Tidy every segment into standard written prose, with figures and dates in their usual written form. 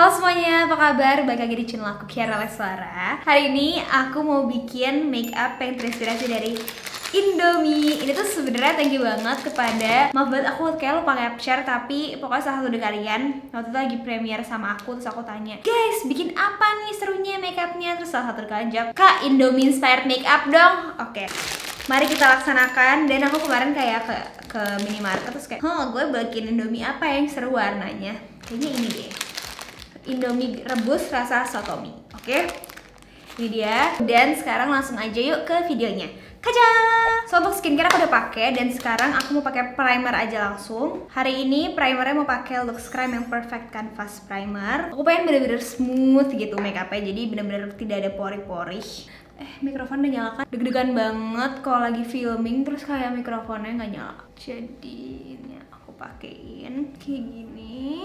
Halo semuanya, apa kabar? Balik lagi di channel aku, Kiara Leswara. Hari ini aku mau bikin make up yang terinspirasi dari Indomie. Ini tuh sebenarnya thank you banget kepada, maaf banget aku kayak lupa capture, tapi pokoknya salah satu dari kalian waktu itu lagi premiere sama aku, terus aku tanya, guys bikin apa nih serunya make upnya? Terus salah satu dari kalian jawab, Kak, Indomie inspired make up dong. Oke, mari kita laksanakan. Dan aku kemarin kayak ke minimarket terus kayak, gue bikin Indomie apa yang seru warnanya? Kayaknya ini deh, Indomie rebus rasa sotomi. Oke, ini dia. Dan sekarang langsung aja yuk ke videonya. Kaca. So untuk skincare aku udah pakai, dan sekarang aku mau pakai primer aja langsung. Hari ini primernya mau pakai Lux Creme yang Perfect Canvas Primer. Aku pengen bener-bener smooth gitu make upnya, jadi bener-bener tidak ada pori-pori. Mikrofon udah nyala kan? Deg-degan banget kalau lagi filming terus kayak mikrofonnya nggak nyala. Jadi ini aku pakein kayak gini.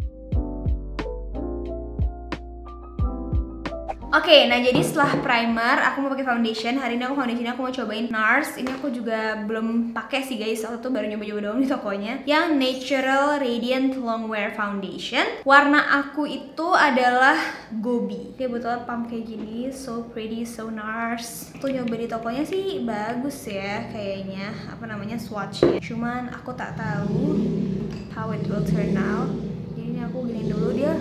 Oke, nah jadi setelah primer, aku mau pakai foundation. Hari ini aku foundationnya aku mau cobain NARS. Ini aku juga belum pakai sih guys, waktu itu baru nyoba-nyoba doang di tokonya. Yang Natural Radiant Longwear Foundation. Warna aku itu adalah Gobi. Kayak botolnya pump kayak gini, so pretty, so NARS. Tuh nyoba di tokonya sih bagus ya kayaknya, apa namanya, swatchnya. Cuman aku tak tahu how it will turn out. Jadi ini aku gini dulu, dia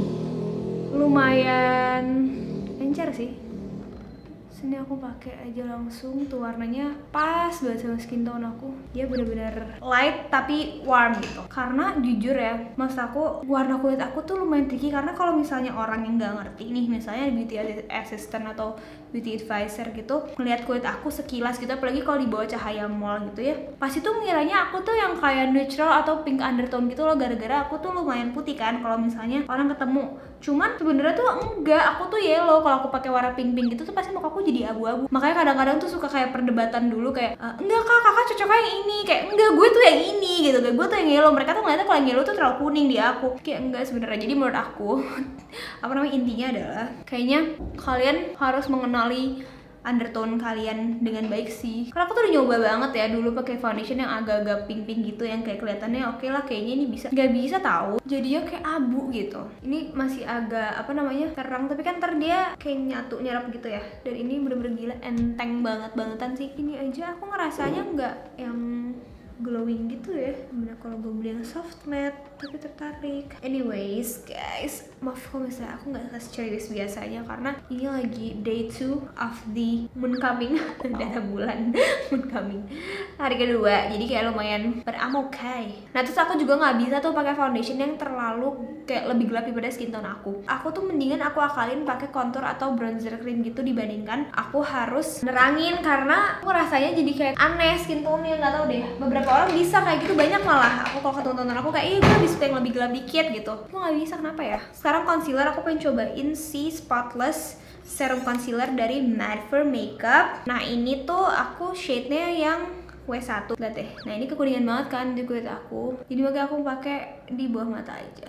lumayan encer sih. Sini aku pakai aja langsung, tuh warnanya pas banget sama skin tone aku. Dia bener-bener light tapi warm gitu. Karena jujur ya, maksud aku warna kulit aku tuh lumayan tricky, karena kalau misalnya orang yang nggak ngerti nih, misalnya beauty assistant atau beauty advisor gitu, ngeliat kulit aku sekilas gitu, apalagi kalau di bawah cahaya mall gitu ya, pasti tuh ngiranya aku tuh yang kayak neutral atau pink undertone gitu loh, gara-gara aku tuh lumayan putih kan kalau misalnya orang ketemu. Cuman sebenarnya tuh enggak, aku tuh yellow. Kalau aku pakai warna pink-pink gitu tuh pasti muka aku jadi abu-abu. Makanya kadang-kadang tuh suka kayak perdebatan dulu kayak, enggak kak, kakak cocoknya yang ini, kayak enggak, gue tuh yang ini gitu, kayak gue tuh yang yellow. Mereka tuh ngeliatnya kalau yang yellow tuh terlalu kuning di aku, kayak enggak sebenarnya. Jadi menurut aku apa namanya, intinya adalah kayaknya kalian harus mengenali undertone kalian dengan baik sih. Karena aku tuh udah nyoba banget ya dulu pakai foundation yang agak-agak pink-pink gitu, yang kayak kelihatannya oke lah, kayaknya ini bisa, nggak bisa tahu, jadinya kayak abu gitu. Ini masih agak apa namanya, terang, tapi kan ntar dia kayak nyatu nyerap gitu ya. Dan ini bener-bener gila enteng bangetan sih. Ini aja aku ngerasanya nggak yang glowing gitu ya. Bener kalau gue beli yang soft matte tapi tertarik. Anyways guys, maaf kalau misalnya aku nggak serius biasanya, karena ini lagi day 2 of the moon coming. Darah bulan moon coming, hari kedua, jadi kayak lumayan beramokai. Nah terus aku juga nggak bisa tuh pakai foundation yang terlalu kayak lebih gelap daripada skin tone aku. Aku tuh mendingan aku akalin pakai contour atau bronzer cream gitu, dibandingkan aku harus nerangin, karena aku rasanya jadi kayak aneh skin tone-nya. Nggak tahu deh, beberapa orang bisa kayak gitu, banyak malah. Aku kalau ketemu aku kayak, gue bisa yang lebih gelap dikit gitu. Aku nggak bisa, kenapa ya? Sekarang concealer aku pengen cobain si Spotless Serum Concealer dari Mad for Makeup. Nah ini tuh aku shade-nya yang W1. Lihat deh, nah ini kekuningan banget kan di kulit aku, jadi makanya aku pakai di bawah mata aja.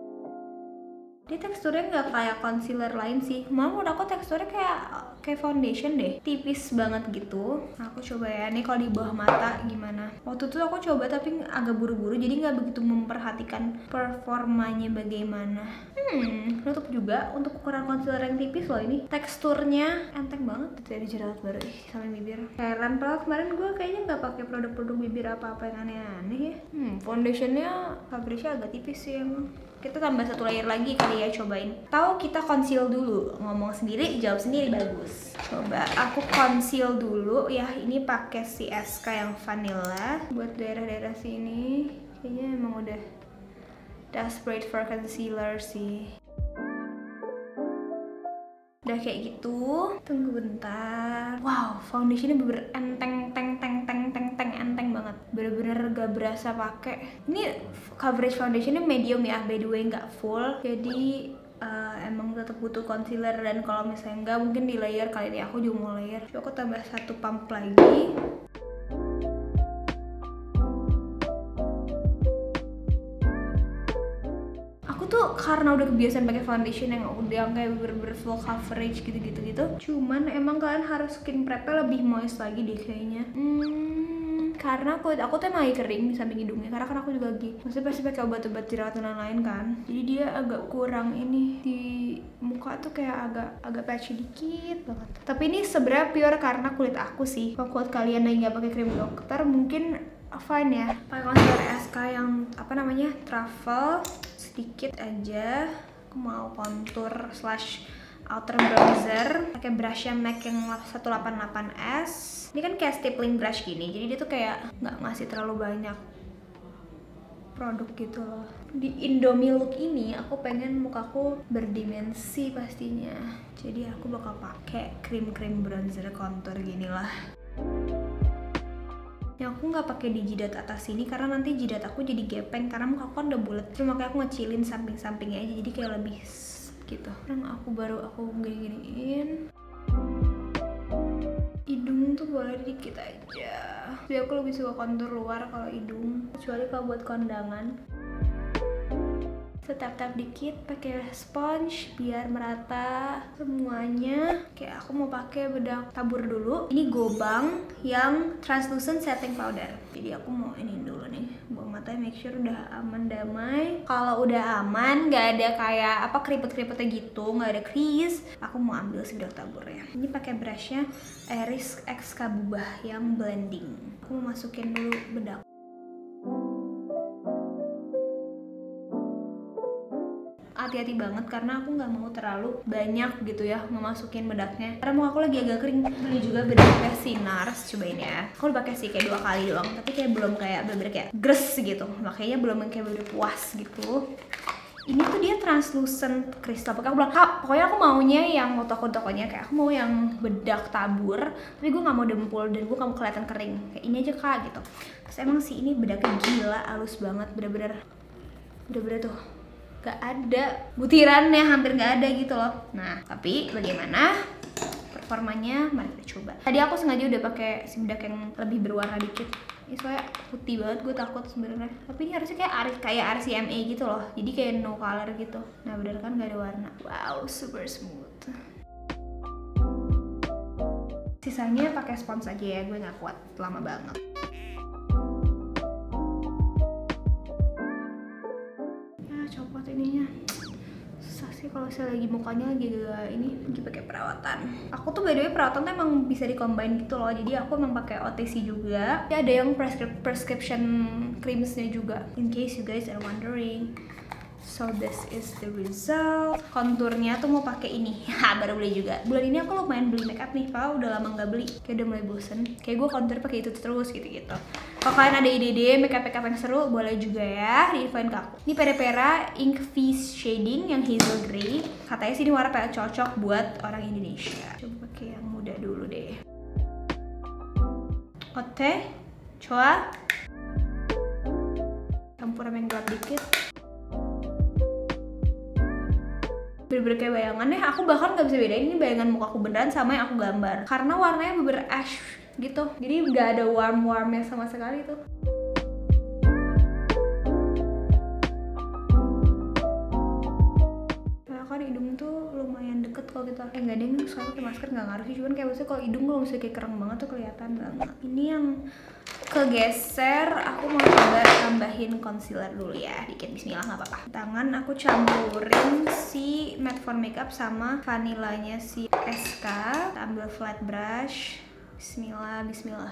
Dia teksturnya nggak kayak concealer lain sih, malah menurut aku teksturnya kayak foundation deh, tipis banget gitu. Nah aku coba ya, nih kalau di bawah mata gimana. Waktu itu aku coba tapi agak buru-buru, jadi nggak begitu memperhatikan performanya bagaimana. Nutup juga untuk ukuran concealer yang tipis loh. Ini teksturnya enteng banget. Jadi jerawat baru sama bibir. Heran, padahal kemarin gue kayaknya nggak pakai produk-produk bibir apa-apa yang aneh-aneh ya. Foundationnya coveragenya agak tipis sih emang. Kita tambah satu layer lagi kali ya, cobain. Tahu kita conceal dulu, ngomong sendiri jawab sendiri, bagus. Coba aku conceal dulu ya. Ini pakai si SK yang vanilla buat daerah-daerah sini. Kayaknya emang udah desperate for concealer sih. Udah kayak gitu. Tunggu bentar. Wow, foundationnya bener-bener enteng banget. Bener-bener gak berasa pakai. Ini coverage foundationnya medium ya, by the way, nggak full. Jadi emang tetap butuh concealer, dan kalau misalnya enggak mungkin di layer kali ini. Aku juga mau layer. Coba aku tambah satu pump lagi. Tuh karena udah kebiasaan pakai foundation yang udah kayak bener-bener full coverage gitu. Cuman emang kalian harus skin prep-nya lebih moist lagi deh kayaknya. karena kulit aku tuh emang lagi kering di samping hidungnya, karena kan aku juga lagi maksudnya pasti pakai obat-obat jerawat dan lain-lain kan, jadi dia agak kurang ini di muka tuh kayak agak patchy dikit banget. Tapi ini sebenarnya pure karena kulit aku sih. Kalau kulit kalian lagi nggak pakai krim dokter mungkin fine ya. Pakai concealer SK yang apa namanya truffle sedikit aja. Aku mau contour slash outer bronzer pakai brushnya MAC yang 188S. Ini kan kayak stippling brush gini, jadi dia tuh kayak nggak ngasih terlalu banyak produk gitu loh. Di Indomie look ini aku pengen mukaku berdimensi pastinya, jadi aku bakal pakai krim bronzer contour gini lah. Yang aku nggak pakai di jidat atas sini karena nanti jidat aku jadi gepeng karena muka aku kan udah bulat, cuma kayak aku ngecilin samping-sampingnya aja jadi kayak lebih gitu. Sekarang aku gini-giniin hidung tuh boleh dikit aja. Jadi aku lebih suka kontur luar kalau hidung, kecuali kalau buat kondangan. Tap-tap dikit pakai sponge biar merata semuanya. Kayak aku mau pakai bedak tabur dulu. Ini Gobang yang translucent setting powder. Jadi aku mau ini dulu nih, buang matanya, make sure udah aman damai. Kalau udah aman, nggak ada kayak apa keripet-keripetnya gitu, nggak ada crease, aku mau ambil si bedak taburnya. Ini pakai brushnya Iris X Kabubah yang blending. Aku mau masukin dulu bedak. Hati-hati banget karena aku nggak mau terlalu banyak gitu ya ngemasukin bedaknya, karena mau aku lagi agak kering. Beli juga bedaknya si Nars, cobain ya. Aku udah pakai sih kayak 2 kali doang, tapi kayak belum kayak bener-bener kayak gres gitu, makanya belum kayak bener puas gitu. Ini tuh dia translucent crystal. Pokoknya aku maunya yang toko-tokonya kayak aku mau yang bedak tabur, tapi gue nggak mau dempul dan gue nggak mau kelihatan kering. Kayak ini aja kak gitu. Terus emang sih ini bedaknya gila, halus banget, bener-bener tuh gak ada butirannya, hampir gak ada gitu loh. Nah, tapi bagaimana performanya? Mari kita coba. Tadi aku sengaja udah pakai si bedak yang lebih berwarna dikit. Ini soalnya putih banget, gue takut sebenarnya. Tapi ini harusnya kayak RCMA gitu loh. Jadi kayak no color gitu. Nah, bener kan gak ada warna. Wow, super smooth. Sisanya pakai spons aja ya, gue nggak kuat lama banget. Copot ininya, susah sih kalau saya lagi mukanya lagi pakai perawatan. Aku tuh by the way perawatan tuh emang bisa dicombine gitu loh, jadi aku emang pakai OTC juga. Ya, ada yang prescription creamsnya juga, in case you guys are wondering. So this is the result. Konturnya tuh mau pakai ini. Baru beli juga. Bulan ini aku lumayan beli makeup nih. Kalau udah lama nggak beli, kayak udah mulai bosen. Kayak gue kontur pakai itu terus gitu-gitu. Kalau kalian ada ide-ide makeup yang seru, boleh juga ya di-infoin ke aku. Ini Peripera Ink Face Shading yang hazel grey. Katanya sih ini warna paling cocok buat orang Indonesia. Coba pakai yang muda dulu deh. Oke, coba campur yang gelap dikit. Bener-bener kayak bayangan ya, aku bahkan nggak bisa bedain ini bayangan muka aku beneran sama yang aku gambar karena warnanya bener-bener ash gitu, jadi nggak ada warmnya sama sekali tuh. Nah, kan hidung tuh lumayan deket kalau kita nggak ding, soalnya pakai masker nggak ngaruh sih, cuman kayak maksudnya kalau hidung kalau misalnya kayak kereng banget tuh kelihatan banget. Ini yang kegeser, aku mau coba tambahin concealer dulu ya, dikit. Bismillah, nggak apa-apa. Tangan aku campurin si matte for makeup sama vanillanya si SK. Kita ambil flat brush. Bismillah.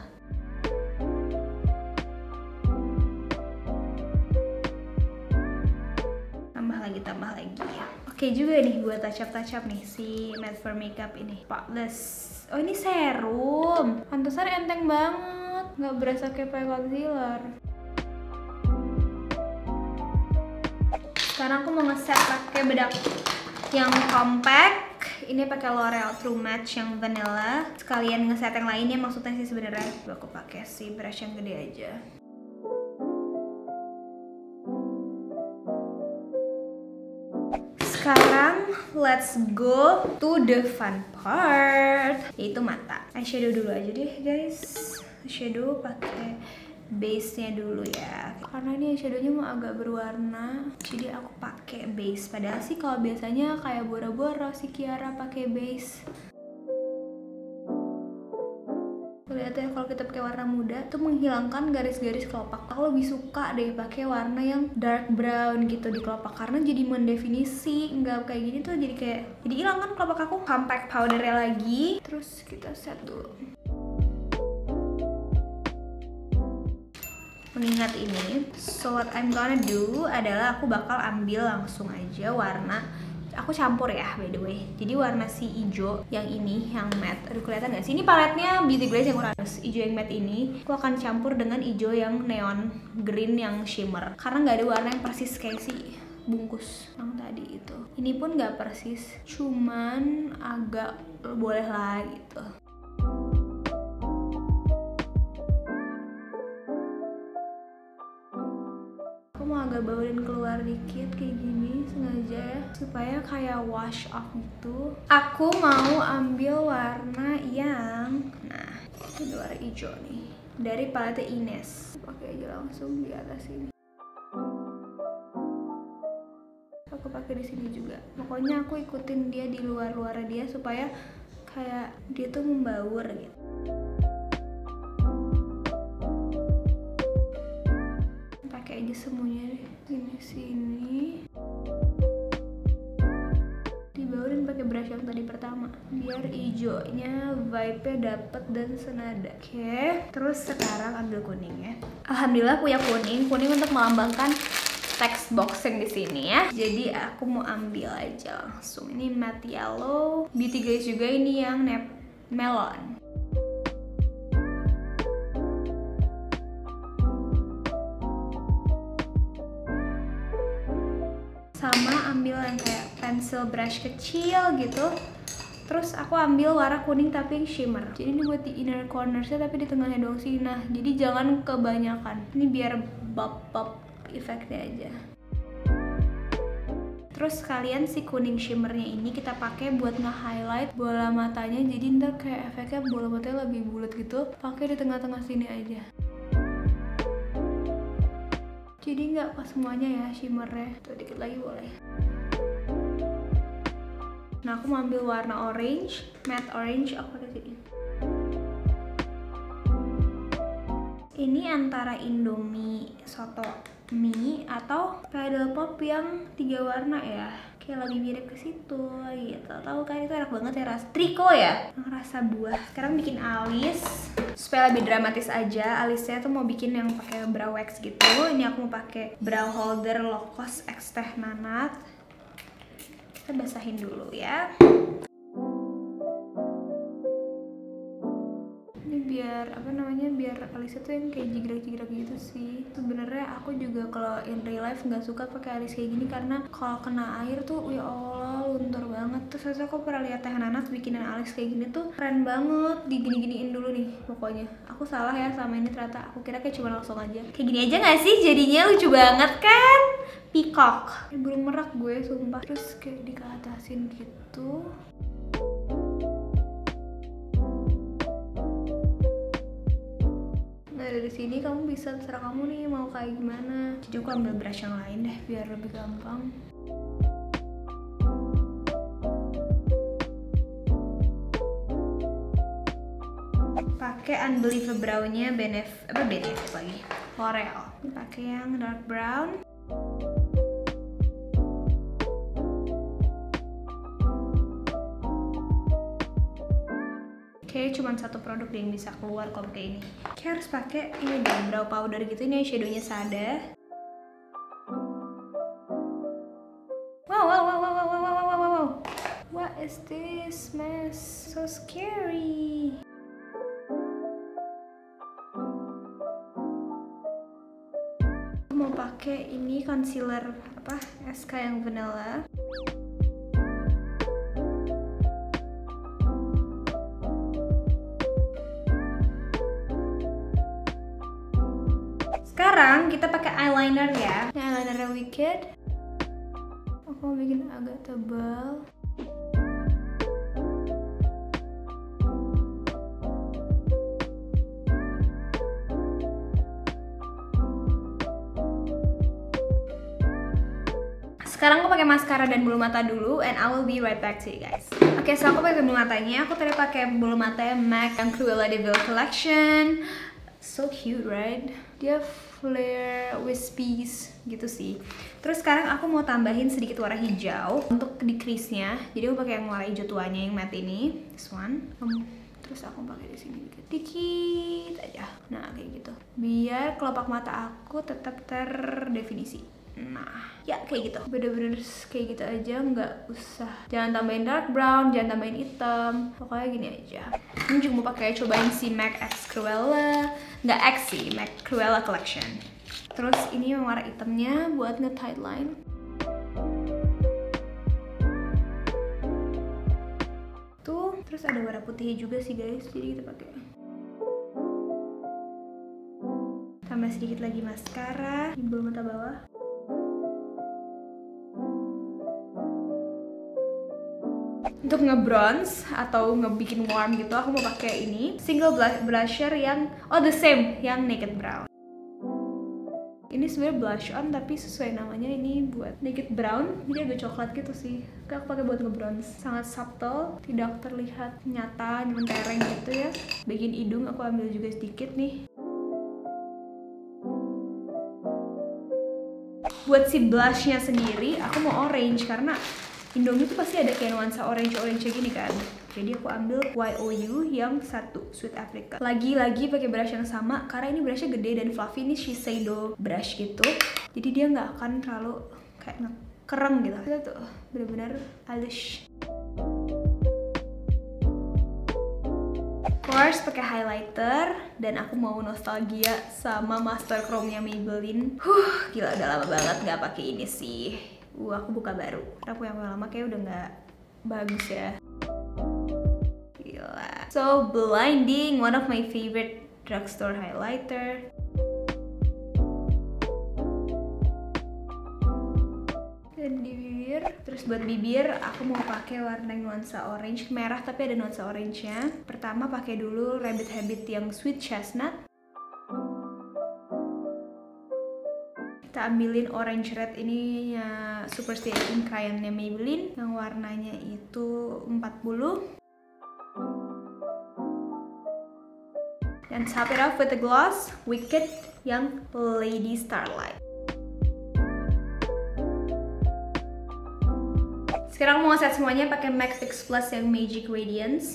Tambah lagi. Oke juga nih buat touch up nih si matte for makeup ini. Spotless. Oh, ini serum. Pantesan enteng banget, nggak berasa kayak pakai concealer. Sekarang aku mau ngeset pakai bedak yang compact. Ini pakai L'Oreal True Match yang vanilla. Sekalian ngeset yang lainnya maksudnya sih sebenarnya. Aku pakai si brush yang gede aja. Sekarang let's go to the fun part, yaitu mata. Eyeshadow dulu aja deh guys. Eyeshadow pakai base-nya dulu ya, karena ini eyeshadownya mau agak berwarna, jadi aku pakai base. Padahal sih kalau biasanya kayak Bora-Bora si Kiara pakai base. lihat ya, kalau kita pakai warna muda tuh menghilangkan garis-garis kelopak. Aku lebih suka deh pakai warna yang dark brown gitu di kelopak karena jadi mendefinisi. Nggak kayak gini tuh jadi hilang kan kelopak aku. Compact powdernya lagi, terus kita set dulu. Mengingat ini, so what I'm gonna do adalah aku bakal ambil langsung aja warna. Aku campur ya by the way. Jadi warna si hijau yang ini, yang matte. Aduh kelihatan gak sih? Ini paletnya Beauty Glaze yang Uranus. Hijau yang matte ini aku akan campur dengan hijau yang neon green yang shimmer. Karena nggak ada warna yang persis kayak si bungkus yang tadi itu. Ini pun nggak persis, cuman agak boleh lah gitu. Mau agak bawain keluar dikit kayak gini sengaja ya, supaya kayak wash off gitu. Aku mau ambil warna yang ini warna hijau nih dari palette Ines. Pakai aja langsung di atas ini. Aku pakai di sini juga. Pokoknya aku ikutin dia di luar dia supaya kayak dia tuh membaur gitu. Pakai aja semuanya deh. Sini dibaurin pakai brush yang tadi pertama biar hijaunya vibe-nya dapet dan senada. Oke, terus sekarang ambil kuning ya. Alhamdulillah punya kuning untuk melambangkan text boxing di sini ya. Jadi aku mau ambil aja langsung. Ini matte yellow. Beauty Glaze juga ini yang melon. Sama ambil yang kayak pencil brush kecil gitu. Terus aku ambil warna kuning tapi yang shimmer. Jadi ini buat di inner cornersnya tapi di tengahnya doang sih. Nah, jadi jangan kebanyakan. Ini biar pop efeknya aja. Terus kalian si kuning shimmernya ini kita pakai buat nge-highlight bola matanya. Jadi ntar kayak efeknya bola matanya lebih bulat gitu. Pakai di tengah-tengah sini aja. Jadi nggak pas semuanya ya shimmernya. Tuh dikit lagi boleh. Nah aku mau ambil warna orange, matte orange. Aku pakai sini. Ini antara Indomie soto mie atau paddle pop yang 3 warna ya. Kayak lebih mirip ke situ gitu. Tahu kan itu enak banget ya, rasa triko ya, rasa buah. Sekarang bikin alis supaya lebih dramatis aja. Alisnya tuh mau bikin yang pakai brow wax gitu. Ini aku mau pakai brow holder low cost X Teh Nanat. Kita basahin dulu ya. Ini biar biar alisnya tuh yang kayak jigrek-jigrek gitu sih. Sebenarnya aku juga kalau in real life nggak suka pakai alis kayak gini karena kalau kena air tuh ya Allah luntur banget. Terus aku pernah lihat Teh Nanat bikinan alis kayak gini tuh keren banget. Digini-giniin dulu nih pokoknya. Aku salah ya sama ini ternyata. Aku kira kayak cuma langsung aja. Kayak gini aja nggak sih? Jadinya lucu banget kan? Peacock. Belum merak gue sumpah. Terus kayak dikatasin gitu. Nah dari sini kamu bisa terserah kamu nih mau kayak gimana. Jadi aku ambil brush yang lain deh biar lebih gampang. Pakai Unbelievable-nya Benefit lagi, L'Oreal. Pakai yang dark brown. Oke, cuman satu produk deh yang bisa keluar kalau pakai ini. Oke, harus pakai ini deh, brow powder gitu. Ini shadownya Sada. Wow. What is this mess? So scary. Aku mau pakai ini concealer SK yang vanilla. Sekarang kita pakai eyeliner ya. Ini eyelinernya Wicked. Aku mau bikin agak tebal. sekarang aku pakai maskara dan bulu mata dulu, and I will be right back to you guys. Oke, so aku pakai bulu matanya. Aku tadi pakai bulu mata MAC yang Cruella de Vil collection. So cute, right? Dia flare wispies gitu sih. Terus sekarang aku mau tambahin sedikit warna hijau untuk di crease-nya. Jadi aku pakai yang warna hijau tuanya yang matte ini, this one. Terus aku pakai di sini dikit aja. Nah, kayak gitu. Biar kelopak mata aku tetap terdefinisi. Nah, ya kayak gitu. Bener-bener kayak gitu aja, nggak usah. Jangan tambahin dark brown, jangan tambahin hitam. Pokoknya gini aja. Ini juga mau pakai cobain si MAC X Cruella. Nggak X sih, MAC Cruella collection. Terus ini yang warna hitamnya buat nge-tight line. Tuh, terus ada warna putihnya juga sih guys, jadi kita pakai. Tambah sedikit lagi maskara di bulu mata bawah. Untuk nge-bronze atau ngebikin warm gitu, aku mau pakai ini single blusher yang the same, yang Naked Brown. Ini sebenarnya blush on tapi sesuai namanya ini buat naked brown, jadi agak coklat gitu sih. Aku pakai buat nge-bronze, sangat subtle, tidak terlihat nyata, mentereng gitu ya. Bagian hidung aku ambil juga sedikit nih. Buat si blushnya sendiri, aku mau orange karena Indomie tuh pasti ada kayak nuansa orange gini kan. Jadi aku ambil YOU yang satu, Sweet Africa. Lagi-lagi pakai brush yang sama karena ini brushnya gede dan fluffy, ini Shiseido brush gitu. Jadi dia nggak akan terlalu kayak kereng gitu. Kita tuh bener-bener halus. Of course pakai highlighter dan aku mau nostalgia sama Master Chrome-nya Maybelline. Gila udah lama banget nggak pakai ini sih. Aku buka baru. Aku yang lama kayak udah nggak bagus ya. Gila. So blinding, one of my favorite drugstore highlighter. Dan di bibir. Terus buat bibir, aku mau pakai warna nuansa orange merah tapi ada nuansa orange-nya. Pertama pakai dulu Rabbit Habit yang Sweet Chestnut. Kita ambilin orange red ini ya Superstay Ink Crayon-nya Maybelline yang warnanya itu 40. Dan top it off with the gloss Wicked yang Lady Starlight. Sekarang mau set semuanya pakai MAC Fix Plus yang Magic Radiance.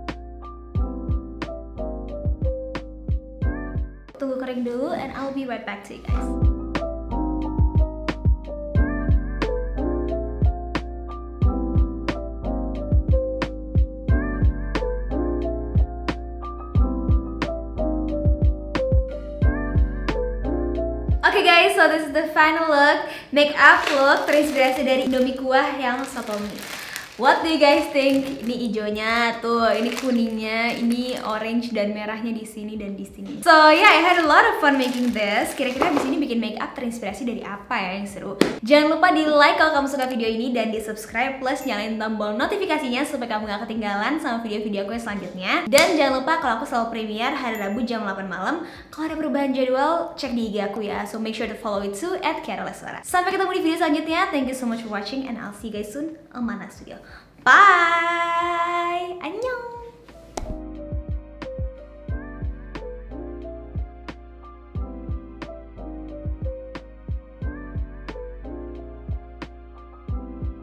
Tunggu kering dulu and I'll be right back to you guys. Oke guys, so this is the final look, makeup look terinspirasi dari Indomie kuah yang Satomi. What do you guys think? Ini hijaunya tuh, ini kuningnya, ini orange dan merahnya di sini dan di sini. So yeah, I had a lot of fun making this. Kira-kira abis ini bikin makeup terinspirasi dari apa ya yang seru? Jangan lupa di like kalau kamu suka video ini dan di subscribe plus nyalain tombol notifikasinya supaya kamu gak ketinggalan sama video-video aku yang selanjutnya. Dan jangan lupa kalau aku selalu premiere hari Rabu jam 8 malam. Kalau ada perubahan jadwal, cek di IG aku ya. So make sure to follow it too @KiaraLeswara. Sampai ketemu di video selanjutnya. Thank you so much for watching and I'll see you guys soon on my next video. Bye! Annyeong!